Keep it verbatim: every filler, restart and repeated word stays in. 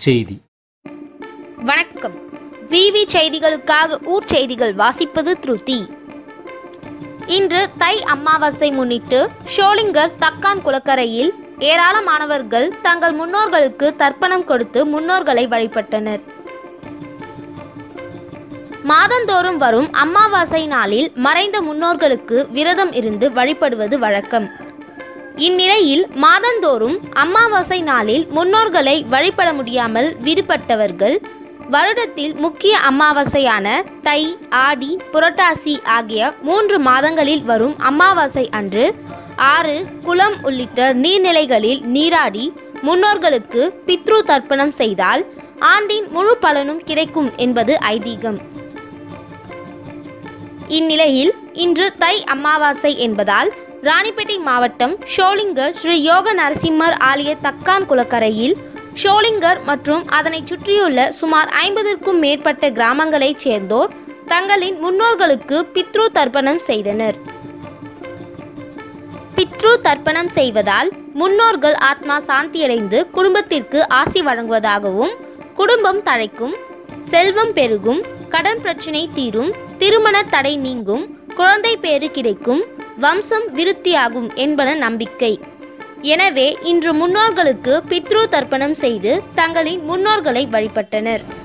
ஊர்ச்செய்தி. வணக்கம். விவி செய்திகளுக்காக ஊர் செய்திகள் வாசிப்பது திருதி. இன்று தை அமாவாசை முன்னிட்டு ஷோலிங்கர் தக்கான் குளக்கரையில் ஏராளமானவர்கள் தங்கள் முன்னோர்களுக்கு தர்ப்பணம் கொடுத்து முன்னோர்களை வழிபட்டனர். மாதந்தோறும் வரும் அமாவாசை நாளில் மறைந்த முன்னோர்களுக்கு விரதம் இருந்து வழிபடுவது வழக்கம். இந்நிலையில் மாதந்தோறும் அமாவாசை நாளில் முன்னோர்களை வழிபட முடியாமல் விடுபட்டவர்கள் வருடத்தில் முக்கிய அமாவாசையான தை, ஆடி, புரட்டாசி ஆகிய மூன்று மாதங்களில் வரும் அமாவாசை அன்று ஆறு, குளம் உள்ளிட்ட நீர்நிலைகளில் நீராடி முன்னோர்களுக்கு பித்ரு தர்ப்பணம் செய்தால் ஆண்டின் முழு பலனும் கிடைக்கும் என்பது ஐதீகம். இந்நிலையில் இன்று தை அமாவாசை என்பதால் ராணிப்பேட்டை மாவட்டம் ஷோலிங்கர் ஸ்ரீ யோக நரசிம்மர் ஆலய தக்கான் குளக்கரையில் ஷோலிங்கர் மற்றும் அதனை சுற்றியுள்ள சுமார் ஐம்பதற்கும் மேற்பட்ட கிராமங்களைச் சேர்ந்தோர் தங்களின் முன்னோர்களுக்கு பித்ரு தர்ப்பணம் செய்தனர். பித்ரு தர்ப்பணம் செய்வதால் முன்னோர்கள் ஆத்மா சாந்தியடைந்து குடும்பத்திற்கு ஆசி வழங்குவதாகவும், குடும்பம் தழைக்கும், செல்வம் பெருகும், கடன் பிரச்சினை தீரும், திருமண தடை நீங்கும், குழந்தை பேறு கிடைக்கும், வம்சம் விருத்தியாகும் என்பன நம்பிக்கை. எனவே இன்று முன்னோர்களுக்கு பித்ரு தர்ப்பணம் செய்து தங்களின் முன்னோர்களை வழிபட்டனர்.